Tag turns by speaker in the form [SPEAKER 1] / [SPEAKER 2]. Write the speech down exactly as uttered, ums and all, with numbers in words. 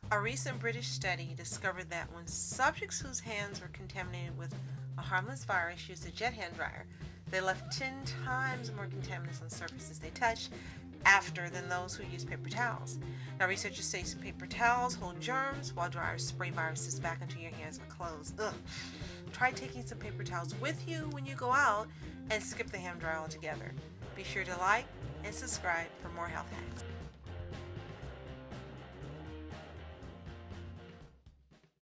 [SPEAKER 1] A recent British study discovered that when subjects whose hands were contaminated with a harmless virus used a jet hand dryer, they left ten times more contaminants on surfaces they touched after than those who used paper towels. Now, researchers say some paper towels hold germs, while dryers spray viruses back into your hands or clothes. Ugh. Try taking some paper towels with you when you go out and skip the hand dryer altogether. Be sure to like and subscribe for more health hacks.